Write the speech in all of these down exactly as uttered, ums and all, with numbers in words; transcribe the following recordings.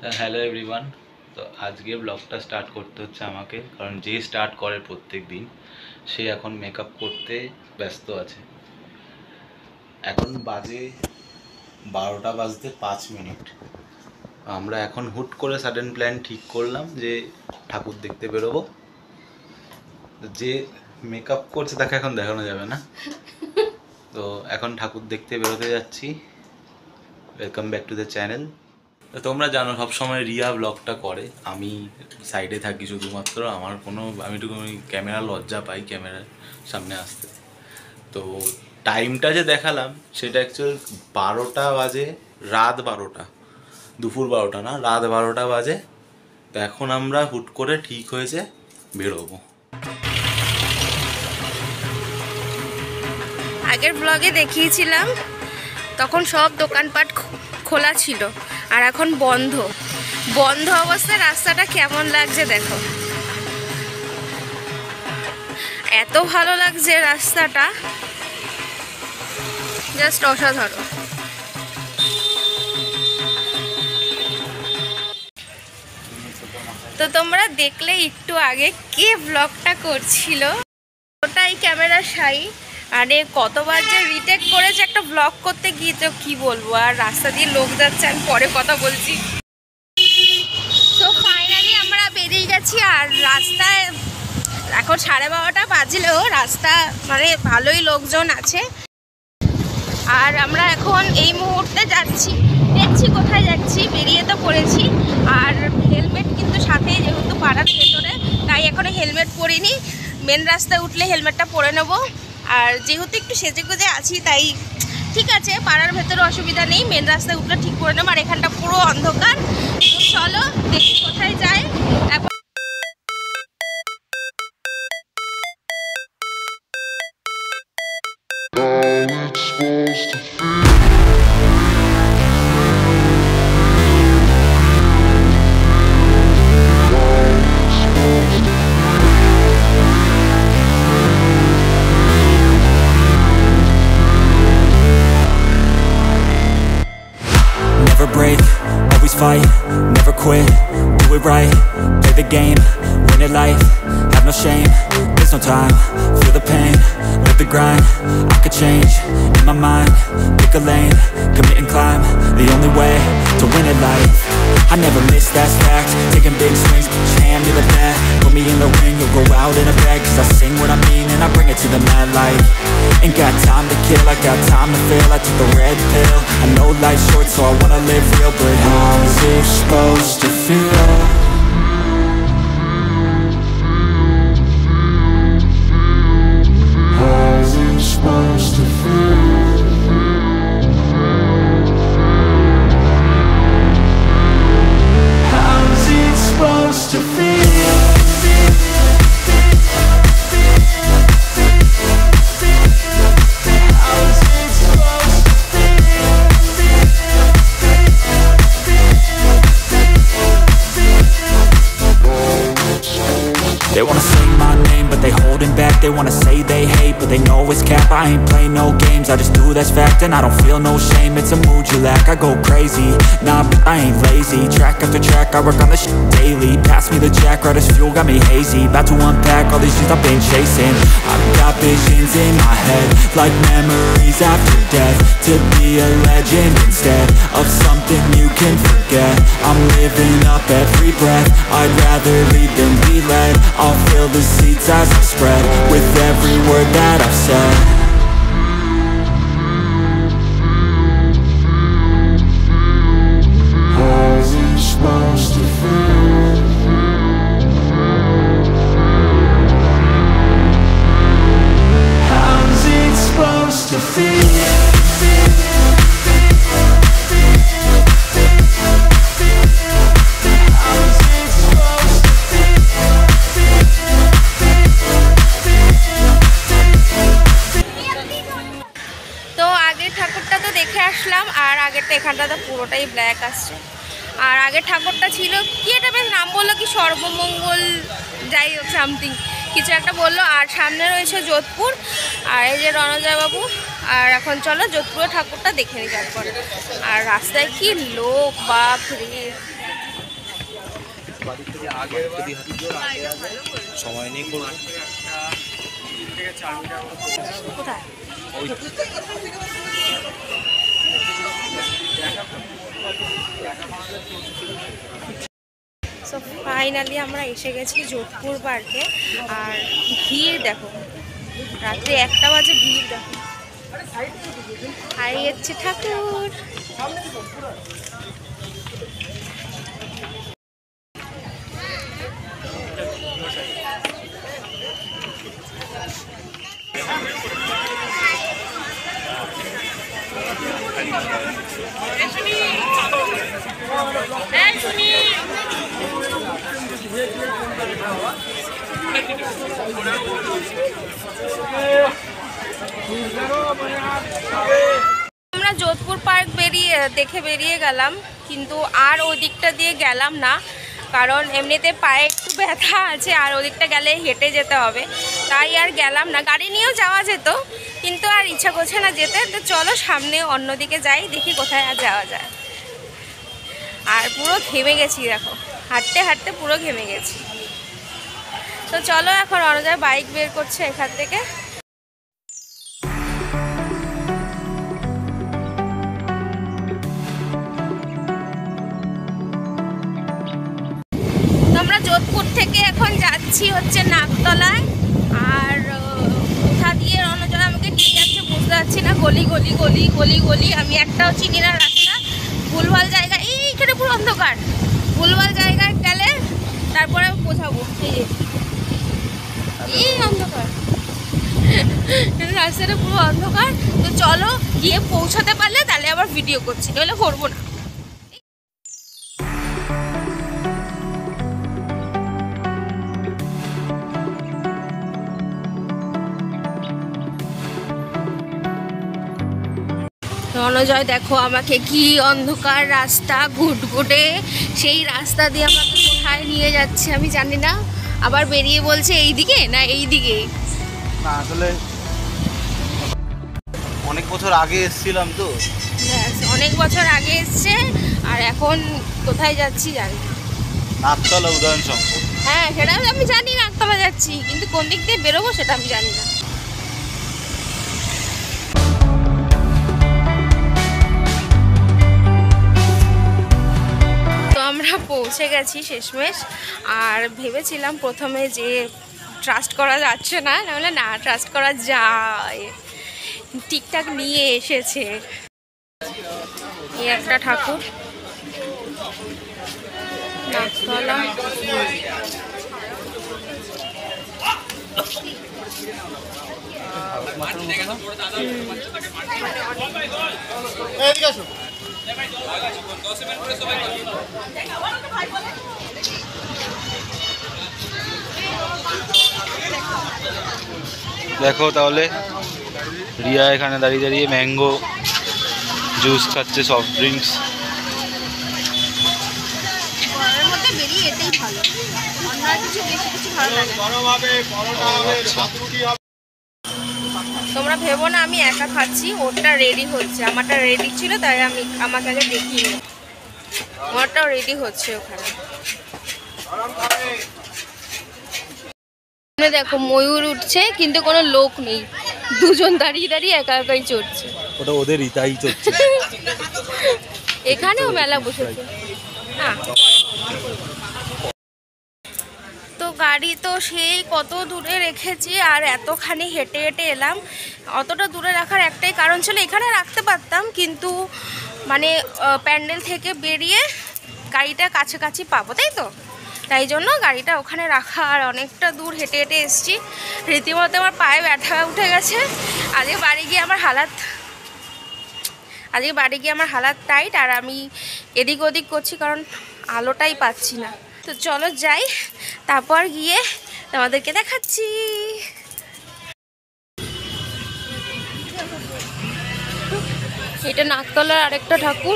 Hello everyone. তো আজকে ব্লগটা স্টার্ট করতে হচ্ছে আমাকে, কারণ যে স্টার্ট করে প্রত্যেক দিন সে এখন মেকআপ করতে ব্যস্ত আছে। এখন বাজে বারোটা বাজতে পাঁচ মিনিট। আমরা এখন হুট করে সাডেন প্ল্যান ঠিক করলাম যে ঠাকুর দেখতে বেরোবো। যে মেকআপ করছে তাকে এখন দেখানো যাবে না, তো এখন ঠাকুর দেখতে বেরোতে যাচ্ছি। Welcome back to the channel. তোমরা জানো সবসময় রিয়া ব্লগটা করে, আমি সাইডে থাকি শুধুমাত্র। আমার কোনো আমি একটু ক্যামেরা লজ্জা পাই ক্যামেরার সামনে আসতে। তো টাইমটা যে দেখালাম সেটা অ্যাকচুয়াল বারোটা বাজে, রাত বারোটা, দুপুর বারোটা না, রাত বারোটা বাজে। তো এখন আমরা হুট করে ঠিক হয়েছে বেরোবো। আগের ব্লগে দেখিয়েছিলাম তখন সব দোকানপাট খোলা ছিল, আর এখন বন্ধ। বন্ধ অবস্থায় রাস্তাটা কেমন লাগছে দেখো, এত ভালো লাগছে রাস্তাটা, জাস্ট অসাধারণ। তো তোমরা দেখলে একটু আগে কে ব্লগটা করছিল, ওটাই ক্যামেরা শাই। আরে কতবার যে রিটেক করেছে একটা ব্লগ করতে গিয়ে, তো কি বলবো। আর রাস্তা দিয়ে লোক যাচ্ছে, আমি পরে কথা বলছি। তো ফাইনালি আমরা বেরিয়ে গেছি, আর রাস্তায় এখন সাড়ে বারোটা বাজলেও রাস্তা মানে ভালোই লোকজন আছে। আর আমরা এখন এই মুহূর্তে যাচ্ছি, দেখছি কোথায় যাচ্ছি, বেরিয়ে তো পড়েছি। আর হেলমেট কিন্তু সাথেই, যেহেতু পাড়ার ভেতরে, তাই এখনো হেলমেট পরিনি। মেন রাস্তায় উঠলে হেলমেটটা পরে নেবো। আর যেহেতু একটু সেজে গুজে আছি তাই ঠিক আছে, পাড়ার ভেতরে অসুবিধা নেই, মেন রাস্তায় উঠলে ঠিক করে নেবো। আর এখানটা পুরো অন্ধকার। তো চলো দেখি কোথায় যায়। Never break, always fight, never quit, do it right, play the game, win it life, have no shame, there's no time, feel the pain, live the grind, I could change, in my mind, pick a lane, commit and climb, the only way to win it life. I never miss, that's fact, taking big swings, push hand to the bat, put me in the ring, you'll go out in a bag, cause I sing what I mean and I bring it to the mad light. Ain't got time to kill, I got time to feel, I took the red pill, I know life's short so I wanna live real, but how's it supposed to feel? How's it supposed to feel? How's it supposed to feel? They wanna say my name, but they holding back. They wanna say they hate, but they know it's cap. I ain't play no games, I just do that's fact. And I don't feel no shame, it's a mood you lack. I go crazy, nah, but I ain't lazy. Track after track, I work on this shit daily. Pass me the jack, right as fuel, got me hazy. About to unpack all these things I've been chasing. I've got visions in my head, like memories after death. To be a legend instead of something you can forget. I'm living up every breath, I'd rather lead than be led. I'll fill the seats as I spread, with every word that I've said. How's it supposed to feel? How's it supposed to feel? আসলাম, আর আগেরটা এখানটাতে পুরোটাই black আসছে। আর আগের ঠাকুরটা ছিল কি, এটা বেশ নাম বললো কি সর্বমঙ্গল, যাই হোক সামথিং কিছু একটা বললো। আর সামনে রয়েছে যোধপুর, আর এই যে রণজয় বাবু। আর এখন চলো যোধপুরের ঠাকুরটা দেখে নিই তারপরে। আর রাস্তায় কি লোক, বাপ রে। সময় নিয়ে করবো। কোথায়? সো ফাইনালি আমরা এসে গেছি যোধপুর পার্কে। আর ভিড় দেখো, রাত্রে একটা বাজে ভিড় দেখো। হারিয়ে যাচ্ছে ঠাকুর। আমরা যোধপুর পার্ক বেরিয়ে দেখে বেরিয়ে গেলাম, কিন্তু আর ওই দিকটা দিয়ে গেলাম না, কারণ এমনিতে পায়ে একটু ব্যথা আছে আর ওদিকটা গেলে হেঁটে যেতে হবে, তাই আর গেলাম না। গাড়ি নিয়েও যাওয়া যেত, কিন্তু আর ইচ্ছা করছে না যেতে। তো চলো সামনে অন্যদিকে যাই, দেখি কোথায় আর যাওয়া যায়। আর পুরো ঘেমে গেছি দেখো, হাঁটতে হাঁটতে পুরো ঘেমে গেছি। তো চলো এখন অনুজয় বাইক বের করছে এখান থেকে। আমরা যোধপুর থেকে এখন যাচ্ছি হচ্ছে নাকতলায়। আর কোথা দিয়ে অনুজয় আমাকে নিয়ে যাচ্ছে বুঝতে পারছি না, গলি গলি গলি গলি গলি আমি একটাও চিনি না রাস্তা। ভুলভাল জায়গায়, এইখানে পুরো অন্ধকার, ভুলভাল জায়গায় গেলে তারপরে বোঝাবো। এই যে এই অন্ধকার, রাস্তাটা পুরো অন্ধকার। তো চলো গিয়ে পৌঁছাতে পারলে তাহলে আবার ভিডিও করছি, নইলে করবো না। অনুজয় দেখো আমাকে কি অন্ধকার রাস্তা ঘুটঘুটে, সেই রাস্তা দিয়ে আমাকে কোথায় নিয়ে যাচ্ছে আমি জানি না। আবার বেরিয়ে বলছে এই দিকে না এই দিকে। না আসলে অনেক বছর আগে এসেছিলাম তো, অনেক বছর আগে এসছে, আর এখন কোথায় যাচ্ছি জানি না। নাকতলা উদয়ন সংঘ। হ্যাঁ সেটা আমি জানি, নাকতলা যাচ্ছি, কিন্তু কোন দিক দিয়ে বেরোবো সেটা আমি জানি না। আমরা পৌঁছে গেছি শেষমেশ। আর ভেবেছিলাম প্রথমে যে ট্রাস্ট করা যাচ্ছে না, নাহলে না ট্রাস্ট করা যায়, ঠিকঠাক নিয়ে এসেছে। এই একটা ঠাকুর নাকতলা। দেখো তাহলে রিয়া এখানে দাঁড়িয়ে দাঁড়িয়ে ম্যাঙ্গো জুস খাচ্ছে, সফট ড্রিঙ্কস। ঘরের মধ্যে বেরিয়ে এটাই ভালো, অন্য আর কিছু বেশি কিছু ভালো লাগে। তোমরা ভেবো না আমি একা খাচ্ছি, ওটা রেডি হচ্ছে, আমারটা রেডি ছিল তাই আমি আমাকে আগে দেখিয়ে নিই। আমারটাও রেডি হচ্ছে ওখানে। দেখো ময়ূর উঠছে, কিন্তু কোনো লোক নেই, দুজন দাঁড়িয়ে দাঁড়িয়ে একা একাই চড়ছে। ওটা ওদের ইতাই চড়ছে। এখানেও মেলা বসেছে না। তো গাড়ি তো সেই কত দূরে রেখেছি, আর এতখানি হেঁটে হেঁটে এলাম। অতটা দূরে রাখার একটাই কারণ ছিল, এখানে রাখতে পারতাম, কিন্তু মানে প্যান্ডেল থেকে বেরিয়ে গাড়িটা কাছাকাছি পাবো, তাই তো, তাই জন্য গাড়িটা ওখানে রাখা। আর অনেকটা দূর হেঁটে হেঁটে এসেছি, রীতিমতো আমার পায়ে ব্যথা উঠে গেছে। আজকে বাড়ি গিয়ে আমার হালাত আজকে বাড়ি গিয়ে আমার হালাত টাইট, আর আমি এদিক ওদিক করছি কারণ আলোটাই পাচ্ছি না। তো চলো যাই, তারপর গিয়ে তোমাদেরকে দেখাচ্ছি। এটা নাকতলার আরেকটা ঠাকুর।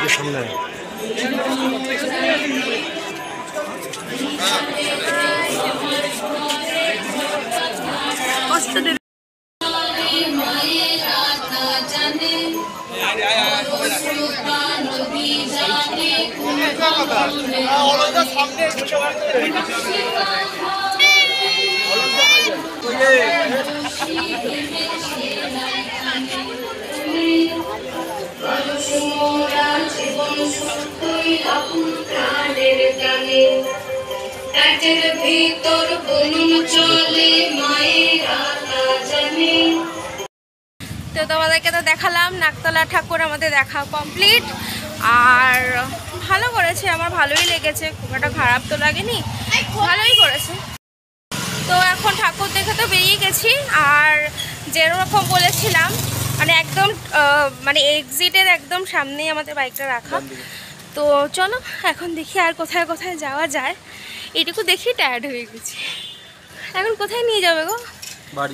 ভিতর বলুন চলে মায়ের আতা জানে। তো তোমাদেরকে তো দেখালাম নাকতলা ঠাকুর, আমাদের দেখা কমপ্লিট। আর ভালো করেছে, আমার ভালোই লেগেছে, খুব একটা খারাপ তো লাগেনি, ভালোই করেছে। তো এখন ঠাকুর দেখে তো বেরিয়ে গেছি। আর যেরকম বলেছিলাম মানে একদম মানে এক্সিটের একদম সামনেই আমাদের বাইকটা রাখা। তো চলো এখন দেখি আর কোথায় কোথায় যাওয়া যায়। এইটুকু দেখি টায়ার্ড হয়ে গেছি। এখন কোথায় নিয়ে যাবে গো? বাড়ি।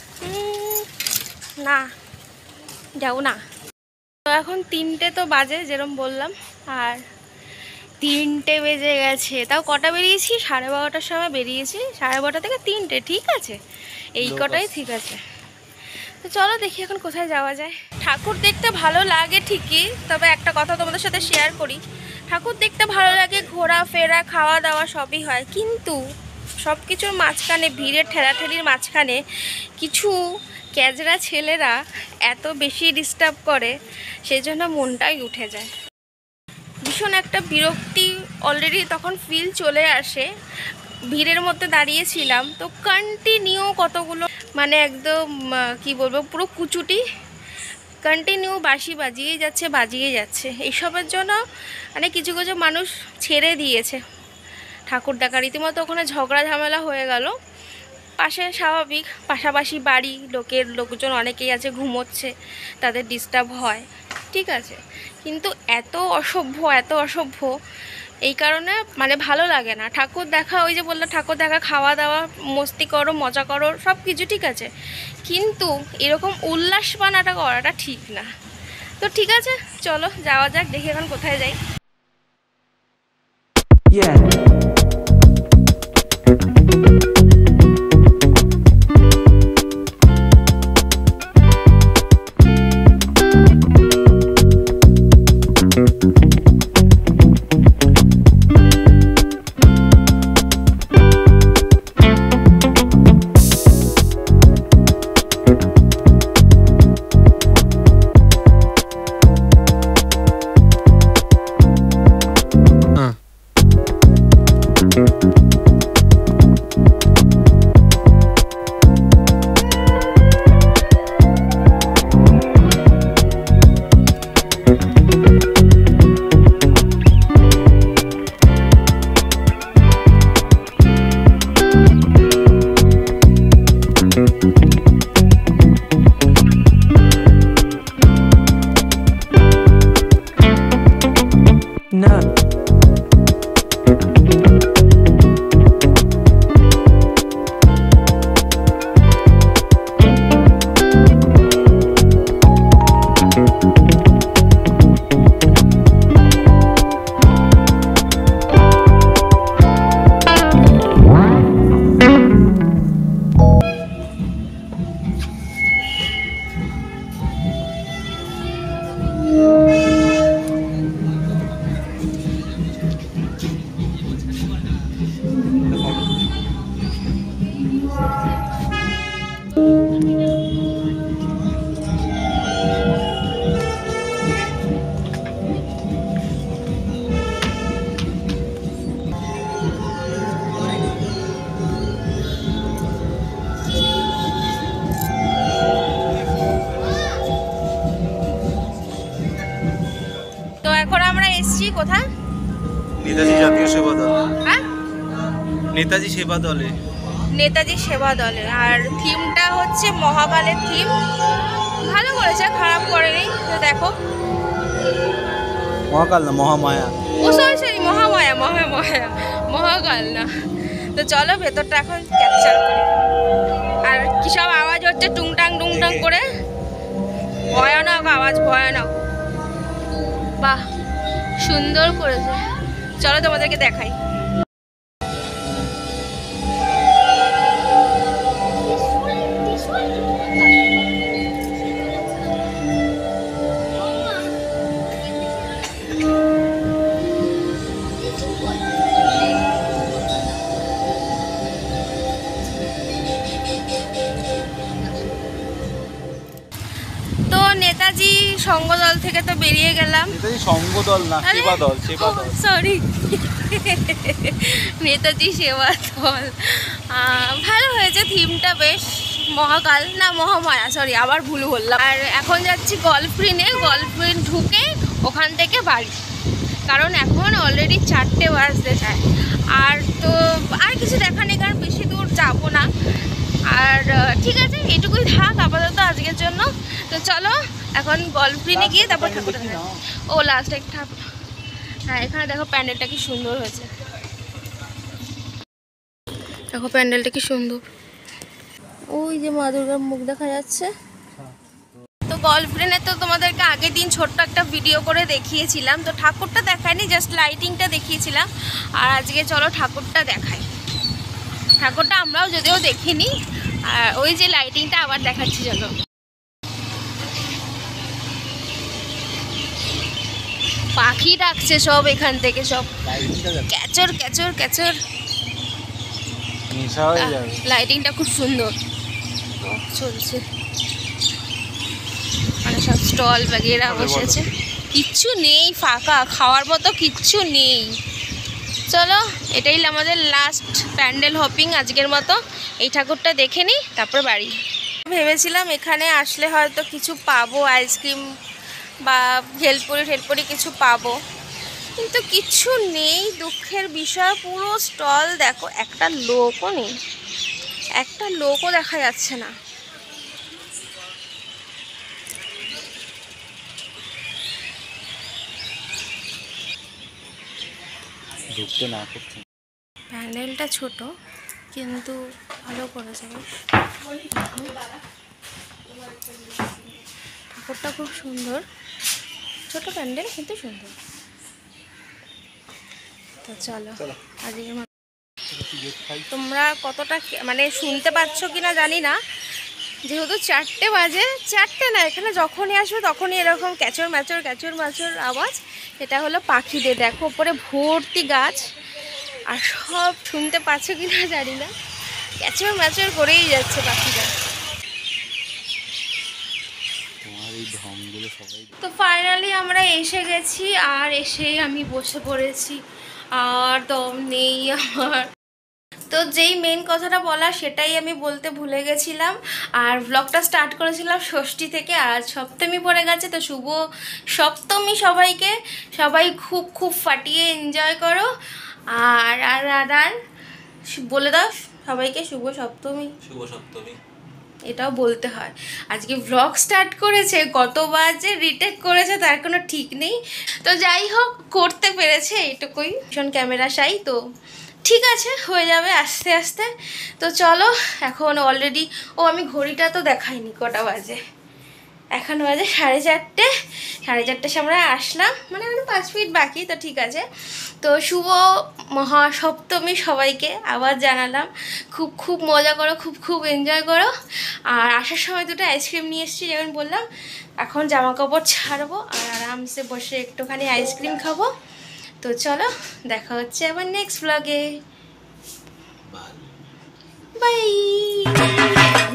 না যাও না। তো এখন তিনটে তো বাজে যেরকম বললাম, আর তিনটে বেজে গেছে। তাও কটা বেরিয়েছি? সাড়ে বারোটার সময় বেরিয়েছি, সাড়ে বারোটা থেকে তিনটে, ঠিক আছে, এই কটাই ঠিক আছে। তো চলো দেখি এখন কোথায় যাওয়া যায়। ঠাকুর দেখতে ভালো লাগে ঠিকই, তবে একটা কথা তোমাদের সাথে শেয়ার করি, ঠাকুর দেখতে ভালো লাগে, ঘোরাফেরা খাওয়া দাওয়া সবই হয়, কিন্তু সব কিছুর মাঝখানে ভিড়ের ঠেলাঠেলির মাঝখানে কিছু ক্যাজরা ছেলেরা এত বেশি ডিস্টার্ব করে, সেজন্য মনটাই উঠে যায়। ভীষণ একটা বিরক্তি অলরেডি তখন ফিল চলে আসে। ভিড়ের মধ্যে দাঁড়িয়েছিলাম তো কন্টিনিউ কতগুলো মানে একদম কি বলবো পুরো কুচুটি কন্টিনিউ বাঁশি বাজিয়ে যাচ্ছে বাজিয়ে যাচ্ছে। এইসবের জন্য মানে কিছু কিছু মানুষ ছেড়ে দিয়েছে ঠাকুর দেখা। রীতিমতো ওখানে ঝগড়া ঝামেলা হয়ে গেল। পাশে স্বাভাবিক, পাশাপাশি বাড়ি, লোকের লোকজন অনেকেই আছে, ঘুমোচ্ছে, তাদের ডিস্টার্ব হয়, ঠিক আছে, কিন্তু এত অসভ্য এত অসভ্য এই কারণে মানে ভালো লাগে না। ঠাকুর দেখা, ওই যে বললো ঠাকুর দেখা, খাওয়া দাওয়া, মস্তি করো, মজা করো, সব কিছু ঠিক আছে, কিন্তু এরকম উল্লাসপানাটা করাটা ঠিক না। তো ঠিক আছে চলো যাওয়া যাক, দেখি এখন কোথায় যাই। Yeah. কোথায়? নেতাজি জাতীয় সেবা দল। হ্যাঁ, নেতাজি সেবা দলে। নেতাজি সেবা দলে। আর থিমটা হচ্ছে মহাকালের থিম। ভালো করেছে, খারাপ করেনি। তো দেখো, মহাকাল না মহামায়া। ও সরি সরি মহামায়া, মহামায়া, মহাকাল না। তো চলো ভেতরটা এখন ক্যাপচার করি। আর কি সব আওয়াজ হচ্ছে টুংটাং টুংটাং করে, ভয়ানক আওয়াজ, ভয়ানক। বাহ, সুন্দর করেছে। চলো তোমাদেরকে দেখাই। তো নেতাজি সঙ্গদল থেকে তো বেরিয়ে গেলাম। নেতাজি সঙ্গদল না, সেবা দল, সেবা দল, সরি নেতাজি সেবা দল। ভালো হয়েছে থিমটা, বেশ মহাকাল না মহামায়া, সরি আবার ভুল বললাম। আর এখন যাচ্ছি গল্ফগ্রিনে, গল্ফগ্রিন ঢুকে ওখান থেকে বাড়ি, কারণ এখন অলরেডি চারটে বাজতে চায়। আর তো আর কিছু দেখা নেই, কারণ বেশি দূর যাবো না। আর ঠিক আছে, এটুকুই থাক আপাতত আজকের জন্য। তো চলো এখন গল্ফগ্রিনে গিয়ে তারপর ঠাকুর দেখা। ও লাস্ট একটা ঠাকুর, হ্যাঁ এখানে দেখো প্যান্ডেলটা কি সুন্দর হয়েছে, দেখো প্যান্ডেলটা কি সুন্দর। ওই যে মা দুর্গার মুখ দেখা যাচ্ছে। তো গল্ফগ্রিনে তো তোমাদেরকে আগের দিন ছোট্ট একটা ভিডিও করে দেখিয়েছিলাম, তো ঠাকুরটা দেখায়নি, জাস্ট লাইটিংটা দেখিয়েছিলাম। আর আজকে চলো ঠাকুরটা দেখাই। ঠাকুরটা আমরাও যদিও দেখিনি, আর ওই যে লাইটিংটা আবার দেখাচ্ছি চলো। পাখি ডাকছে সব এখান থেকে, সব ক্যাচর ক্যাচর ক্যাচর, লাইটিংটা খুব সুন্দর চলছে। মানে সব স্টল বাগেরা বসেছে, কিচ্ছু নেই, ফাঁকা, খাওয়ার মতো কিচ্ছু নেই। চলো এটাই আমাদের লাস্ট প্যান্ডেল হপিং আজকের মতো। এই ঠাকুরটা দেখে নিই তারপর বাড়ি। ভেবেছিলাম এখানে আসলে হয়তো কিছু পাবো, আইসক্রিম বা ভেলপুরি ঠেলপুরি কিছু পাবো, কিন্তু কিচ্ছু নেই। দুঃখের বিষয়, পুরো স্টল দেখো, একটা লোকও নেই, একটা লোকও দেখা যাচ্ছে না। ঢুকতে না করতে। প্যান্ডেলটা ছোট কিন্তু ভালো করেছে, ঠাকুরটা খুব সুন্দর, ছোট প্যান্ডেল কিন্তু সুন্দর। তো চলো আজকে তোমরা কতটা মানে শুনতে পাচ্ছ কিনা জানি না, যেহেতু চারটে বাজে, চারটে না এখানে যখনই আসবে তখনই এরকম ক্যাচর ম্যাচর ক্যাচর ম্যাচর আওয়াজ। এটা হলো পাখিদের, দেখো উপরে ভর্তি গাছ, আর সব শুনতে পাচ্ছ কিনা জানি না, ক্যাচর ম্যাচর করেই যাচ্ছে পাখিরা। তো ফাইনালি আমরা এসে গেছি, আর এসেই আমি বসে পড়েছি, আর দম নেই আমার। তো যেই মেন কথাটা বলা সেটাই আমি বলতে ভুলে গেছিলাম। আর ব্লগটা স্টার্ট করেছিলাম ষষ্ঠী থেকে, আর সপ্তমী পড়ে গেছে, তো শুভ সপ্তমী সবাইকে, সবাই খুব খুব ফাটিয়ে এনজয় করো। আর আর আর আর বলে দাও সবাইকে শুভ সপ্তমী। শুভ সপ্তমী এটাও বলতে হয়। আজকে ব্লগ স্টার্ট করেছে, কতবার যে রিটেক করেছে তার কোনো ঠিক নেই। তো যাই হোক, করতে পেরেছে এইটুকুই, ভীষণ ক্যামেরা শাই, তো ঠিক আছে, হয়ে যাবে আস্তে আস্তে। তো চলো এখন অলরেডি, ও আমি ঘড়িটা তো দেখাইনি কটা বাজে, এখন বাজে সাড়ে চারটে, সাড়ে চারটের সময় আসলাম, মানে মানে পাঁচ মিনিট বাকি, তো ঠিক আছে। তো শুভ মহাসপ্তমী সবাইকে আবার জানালাম, খুব খুব মজা করো, খুব খুব এনজয় করো। আর আসার সময় দুটো আইসক্রিম নিয়ে এসেছি, যেমন বললাম। এখন জামা কাপড় ছাড়বো আর আরামসে বসে একটুখানি আইসক্রিম খাবো। তো চলো দেখা হচ্ছে আবার নেক্সট ব্লগে, বাই।